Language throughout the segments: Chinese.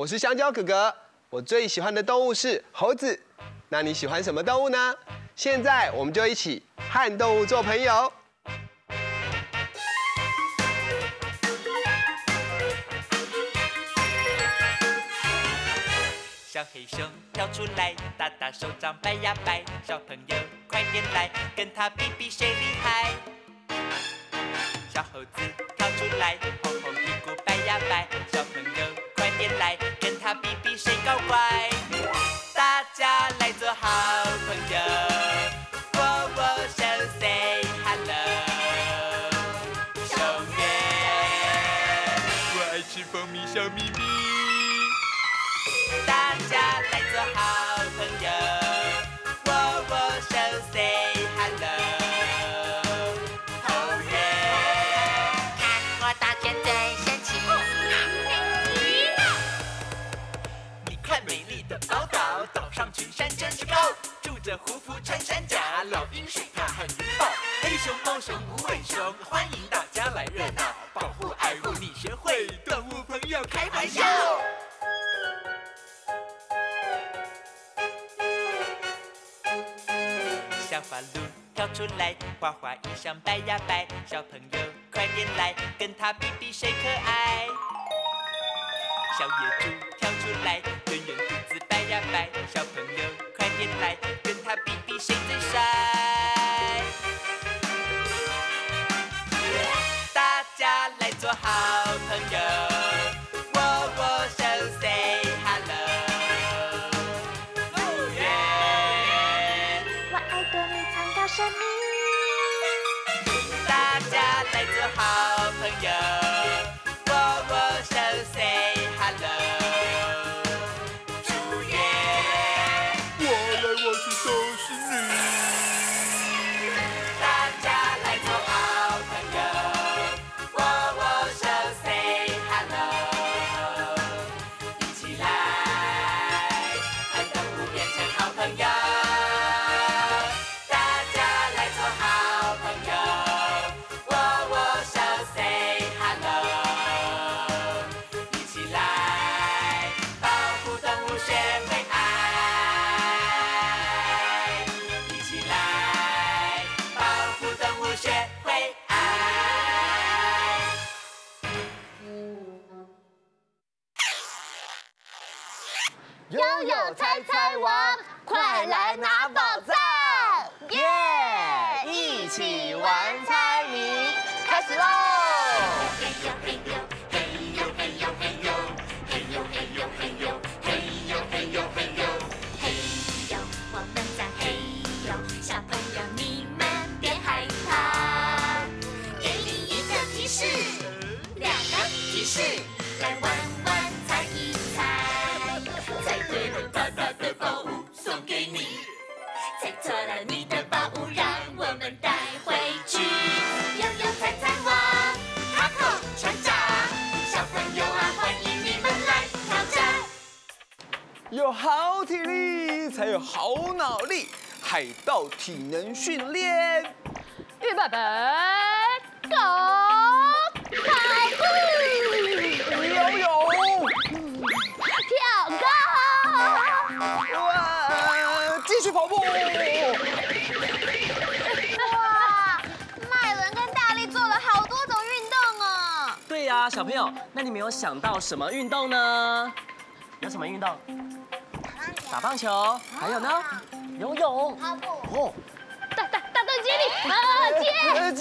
我是香蕉哥哥，我最喜欢的动物是猴子。那你喜欢什么动物呢？现在我们就一起和动物做朋友。 小黑熊跳出来，大大手掌摆呀摆，小朋友快点来，跟他比比谁厉害。小猴子跳出来，红红屁股摆呀摆，小朋友快点来，跟他比比谁搞怪。大家来做好朋友，握握手 say hello。熊耶，我爱吃蜂蜜小咪咪。大家来做好朋友，握握手 say hello。哦耶！看我大犬最神奇。你看美丽的宝岛，岛上群山真是高，住着虎符穿山甲，老鹰水獭和云豹，黑熊猫熊无尾熊，欢迎大家来热闹，保护爱护你学会，动物朋友开怀笑。小花鹿跳出来，花花衣裳摆呀摆，小朋友快点来，跟他比比谁可爱。小野猪跳出来，圆圆肚子摆呀摆，小朋友快点来，跟他比比谁最帅。大家来做好朋友，握握手 say hello。生命，大家来做好朋友，握握手 say hello。祝愿我来我去都是你。大家来做好朋友，握握手 say hello。一起来，和动物变成好朋友。 悠悠猜猜王，快来拿宝藏！耶！一起玩猜谜，开始喽！嘿呦嘿呦嘿呦嘿呦嘿呦嘿呦嘿呦嘿呦嘿呦嘿呦嘿呦嘿呦，我们在嘿呦，小朋友你们别害怕，给你一个提示，两个提示，来玩玩猜一猜。猜对了，大大的宝物送给你；猜错了，你的宝物让我们带回去。悠悠猜猜王，卡口船长，小朋友啊，欢迎你们来挑战。 有好体力才有好脑力，海盗体能训练。 预备备，Go！ 跑步， 游泳。 跳高， 哇！继续跑步。 哇！麦伦跟大力做了好多种运动哦。 对呀，小朋友，那你们有想到什么运动呢？有什么运动？打棒球，还有呢？游泳。 跑步。 哦。 大段接力，接。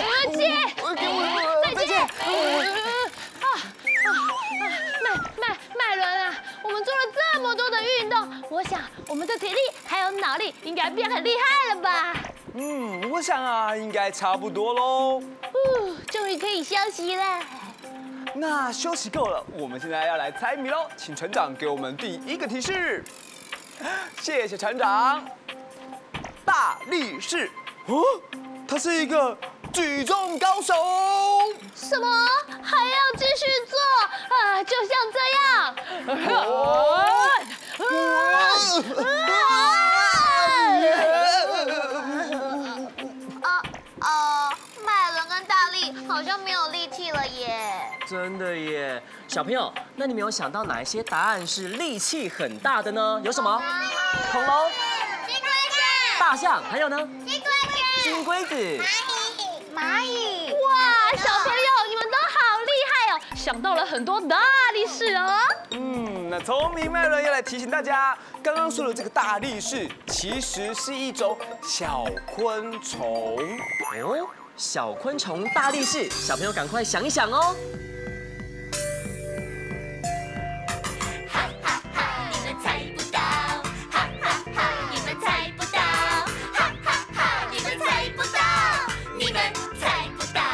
再见。麦伦啊，我们做了这么多的运动，我想我们的体力还有脑力应该变很厉害了吧？ 我想啊，应该差不多喽。 终于可以休息了。 那休息够了，我们现在要来猜谜喽，请船长给我们第一个提示。谢谢船长。大力士，他是一个举重高手。 什么？还要继续做啊？就像这样。麦伦跟大力好像没有力气了耶。 真的耶，小朋友，那你们有想到哪一些答案是力气很大的呢？有什么？恐龙、大象，还有呢？金龟子、 蚂蚁。 哇，小朋友，你们都好厉害哦，想到了很多大力士哦。 那聪明麦伦要来提醒大家，刚刚说的这个大力士其实是一种小昆虫。 哦，小昆虫大力士，小朋友赶快想一想哦。 哈哈哈，你们猜不到，哈哈哈，你们猜不到，哈哈哈，你们猜不到，你们猜不到。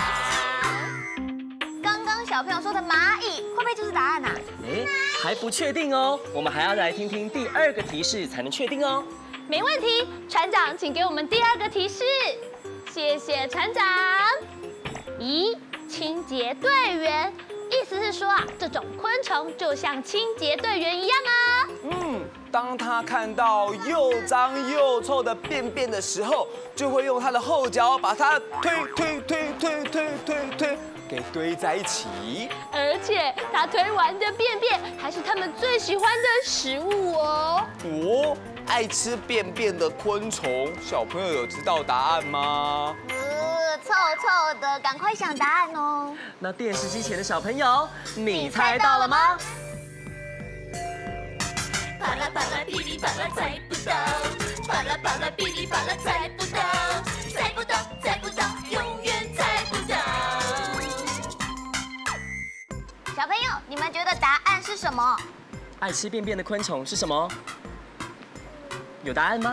刚刚小朋友说的蚂蚁，会不会就是答案啊？ 哎，还不确定哦，我们还要来听听第二个提示才能确定哦。 没问题，船长，请给我们第二个提示。谢谢船长。咦，清洁队员，意思是说啊，这种昆虫就像清洁队员一样啊。 当他看到又脏又臭的便便的时候，就会用他的后脚把它推，给堆在一起。 而且他推完的便便还是他们最喜欢的食物哦。 哦，爱吃便便的昆虫，小朋友有知道答案吗？ 臭臭的，赶快想答案哦。 那电视机前的小朋友，你猜到了吗？ 啪啦啪啦噼里啪啦猜不到，啪啦啪啦噼里啪啦猜不到，猜不到猜不到，永远猜不到。小朋友，你们觉得答案是什么？ 爱吃便便的昆虫是什么？有答案吗？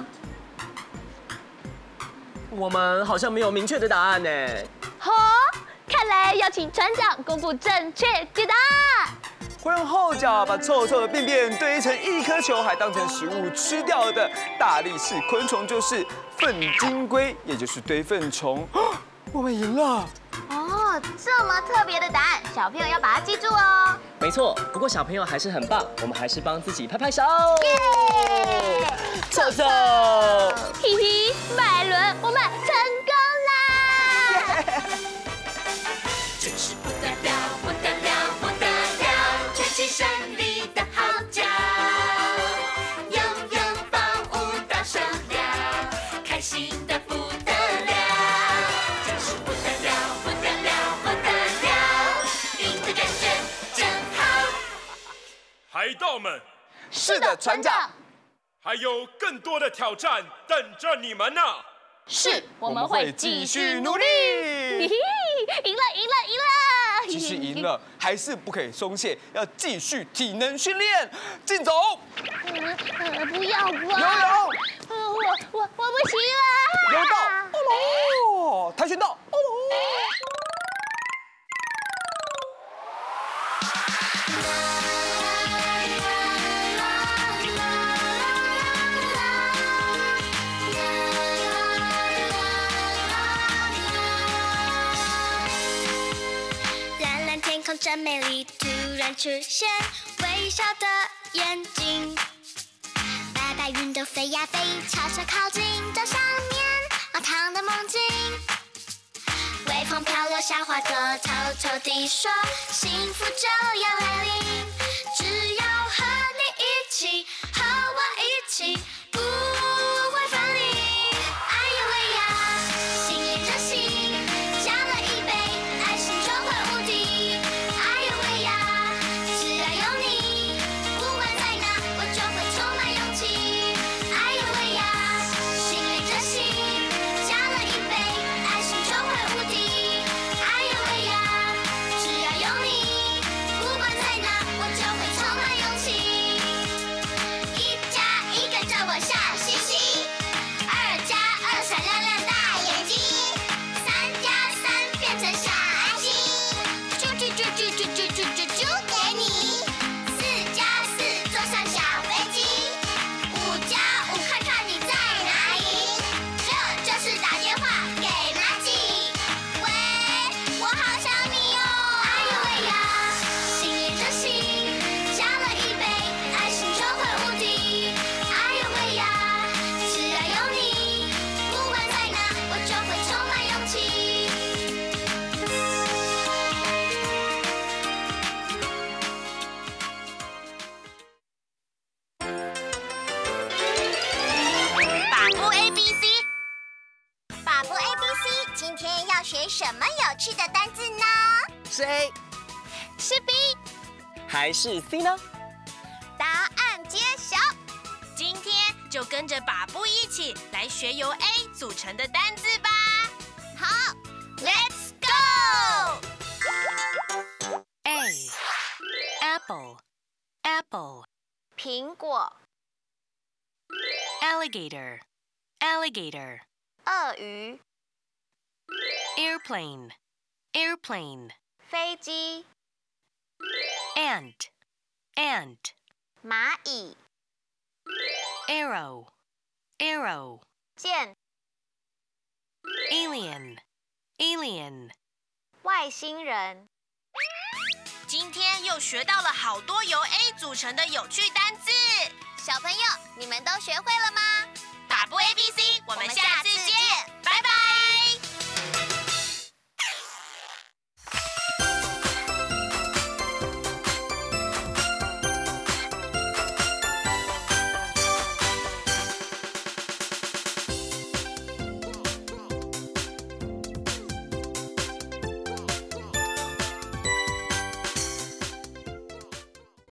我们好像没有明确的答案呢。 好，看来要请船长公布正确解答。 会用后脚把臭臭的便便堆成一颗球，还当成食物吃掉的大力士昆虫就是粪金龟，也就是堆粪虫。我们赢了！ 哦，这么特别的答案，小朋友要把它记住哦。 没错，不过小朋友还是很棒，我们还是帮自己拍拍手。 耶！ 臭臭！ 嘿嘿，麦伦，我们成功啦！ 真是不得了，不得了，不得了！吹起胜利的号角，拥有宝物到手了，开心的不得了，真是不得了，不得了，不得了！赢的感觉真好。 海盗们， 是的，船长。 还有更多的挑战等着你们呢。 是，我们会继续努力。嘿嘿，赢了，赢了，赢了！ 即使赢了，还是不可以松懈，要继续体能训练。竞走， 不要吧！ 游泳， 我不行了。 柔道，哦喽，跆拳道，哦喽。 真美丽，突然出现微笑的眼睛，白白云都飞呀飞，悄悄靠近这上面荒唐的梦境。微风飘落下花朵，偷偷地说，幸福就要来临，只要和你一起，和我一起，不会分离。哎呦喂呀，心连着心，加了一杯，爱心就会无敌。 今天要学什么有趣的单字呢？ 是 A 是 B， 还是 C 呢？ 答案揭晓。 今天就跟着把布一起来学由 A 组成的单字吧。 好 ，Let's go。 A apple apple 苹果、 alligator alligator 鳄鱼、 airplane airplane 飞机、 ant ant 蚂蚁、 arrow arrow 箭、 alien alien 外星人。 今天又学到了好多由 A 组成的有趣单字， 小朋友，你们都学会了吗？ 打不 ABC，我们下次